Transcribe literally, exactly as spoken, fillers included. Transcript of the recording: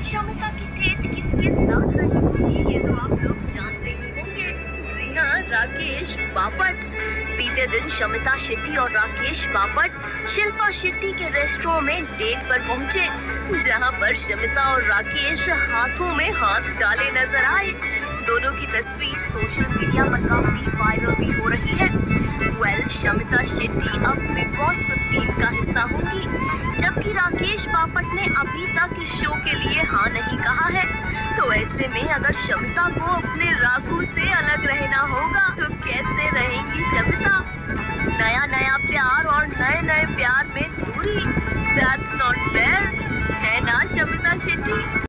शमिता की डेट किसके साथ रही होगी ये तो आप लोग जानते ही होंगे। जी हाँ, राकेश बापट। बीते दिन शमिता शेट्टी और राकेश बापट शिल्पा शेट्टी के रेस्टोरेंट में डेट पर पहुंचे, जहां पर शमिता और राकेश हाथों में हाथ डाले नजर आए। दोनों की तस्वीर सोशल मीडिया पर काफी वायरल भी हो रही है। वेल, शमिता शेट्टी अब बिग बॉस पंद्रह का हिस्सा होंगी, जबकि राकेश बापट ने अभी तक इस शो के लिए हाँ नहीं कहा है। तो ऐसे में अगर शमिता को अपने राघु से अलग रहना होगा तो कैसे रहेंगी शमिता? नया नया प्यार और नए नए प्यार में दूरी, दैट्स नॉट फेयर, है ना शमिता शेट्टी?